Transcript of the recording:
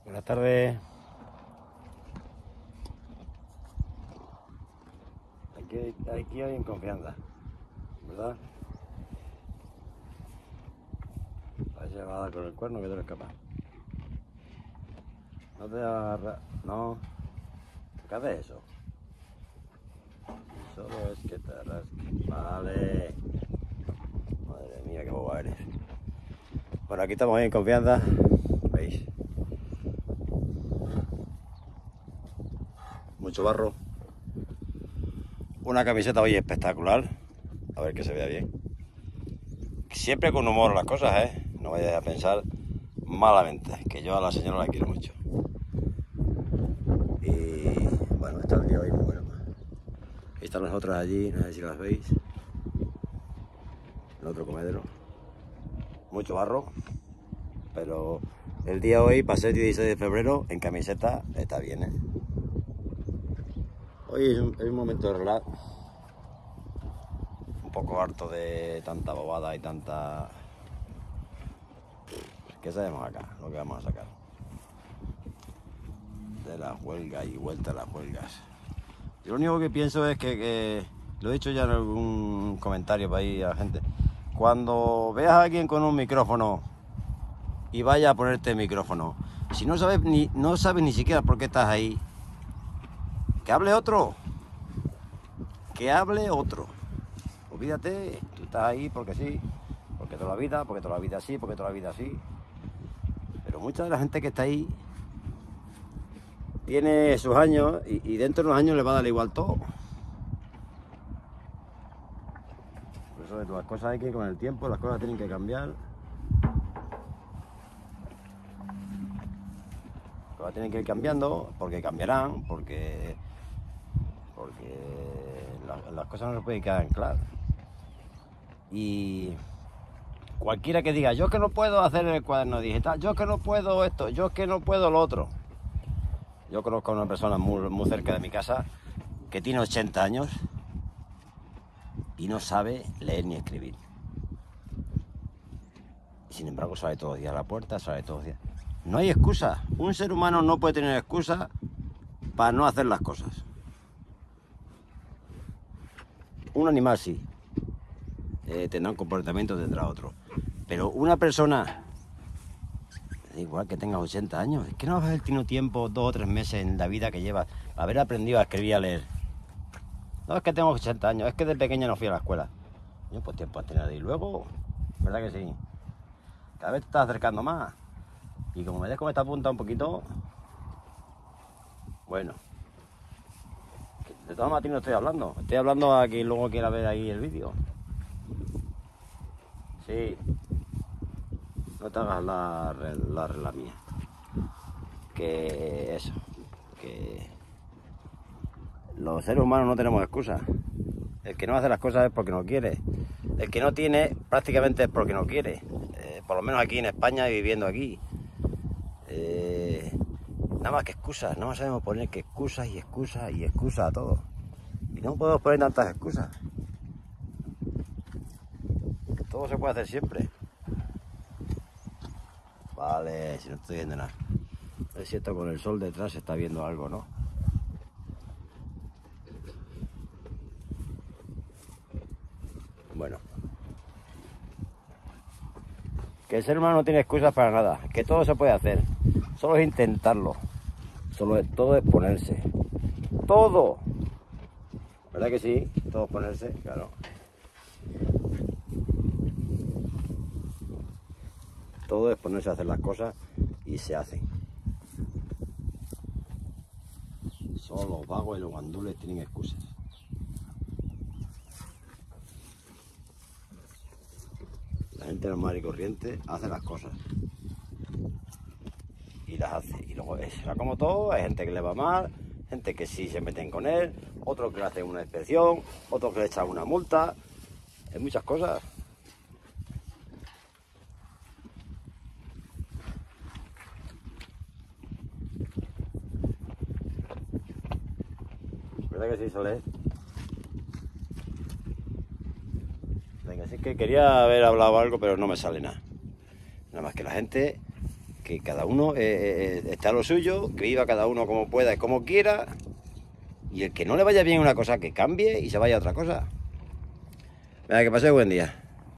Buenas tardes. Aquí hoy en confianza, ¿verdad? La llevada con el cuerno que te lo escapa. No te agarra. No. ¿Qué haces eso? Solo es que te arrasques. Vale. Madre mía, qué boba eres. Bueno, aquí estamos hoy en confianza. ¿Veis? Mucho barro. Una camiseta hoy espectacular. A ver que se vea bien. Siempre con humor las cosas, ¿eh? No vayáis a pensar malamente, que yo a la señora la quiero mucho. Y bueno, está el día hoy muy bueno. Ahí están las otras allí, no sé si las veis. El otro comedero. Mucho barro, pero el día hoy, para ser 16 de febrero, en camiseta está bien, ¿eh? Hoy es un momento de relax. Un poco harto de tanta bobada y tanta... ¿Qué sabemos acá? Lo que vamos a sacar. De las huelgas y vuelta a las huelgas. Yo lo único que pienso es que lo he dicho ya en algún comentario para ahí a la gente. Cuando veas a alguien con un micrófono y vaya a ponerte el micrófono, si no sabes ni siquiera por qué estás ahí, que hable otro. Que hable otro. Olvídate, tú estás ahí porque sí, porque toda la vida sí, porque toda la vida sí. Pero mucha de la gente que está ahí tiene sus años y dentro de unos años le va a dar igual todo. Por eso las cosas hay que ir con el tiempo, las cosas tienen que cambiar. Las cosas tienen que ir cambiando porque cambiarán, porque las cosas no se pueden quedar en claro. Y cualquiera que diga, yo que no puedo hacer el cuaderno digital, yo que no puedo esto, yo que no puedo lo otro. Yo conozco a una persona muy cerca de mi casa que tiene 80 años y no sabe leer ni escribir. Sin embargo, sale todos los días a la puerta, sale todos los días. No hay excusa. Un ser humano no puede tener excusa para no hacer las cosas. Un animal sí. Tendrá un comportamiento, tendrá otro. Pero una persona, da igual que tenga 80 años, es que no vas a haber tenido tiempo 2 o 3 meses en la vida que llevas para haber aprendido a escribir y a leer. No es que tengo 80 años, es que de pequeño no fui a la escuela. Yo pues tiempo has tenido. Y luego, ¿verdad que sí? Cada vez te estás acercando más. Y como me dejo esta punta un poquito, bueno, de todas maneras no estoy hablando. Estoy hablando a quien luego quiera ver ahí el vídeo. Sí. No te hagas la regla mía. Que eso, que los seres humanos no tenemos excusas. El que no hace las cosas es porque no quiere. El que no tiene prácticamente es porque no quiere. Por lo menos aquí en España y viviendo aquí. Nada más que excusas. Nada más sabemos poner que excusas y excusas y excusas a todo. Y no podemos poner tantas excusas. Todo se puede hacer siempre. Vale, si no estoy viendo nada. Es cierto, con el sol detrás se está viendo algo, ¿no? Bueno. Que el ser humano no tiene excusas para nada. Que todo se puede hacer. Solo es intentarlo. Todo es ponerse. Todo. ¿Verdad que sí? Todo es ponerse, claro. Todo es ponerse a hacer las cosas y se hacen. Solo los vagos y los guandules tienen excusas. La gente normal y corriente hace las cosas. Y las hace. Y luego será como todo, hay gente que le va mal, gente que sí se meten con él, otros que le hacen una inspección, otros que le echan una multa. Hay muchas cosas. ¿Verdad que sí, Soler? Venga, sí que quería haber hablado algo, pero no me sale nada. Nada más que la gente que cada uno está a lo suyo, que viva cada uno como pueda y como quiera, y el que no le vaya bien una cosa, que cambie y se vaya a otra cosa. Venga, que pase buen día.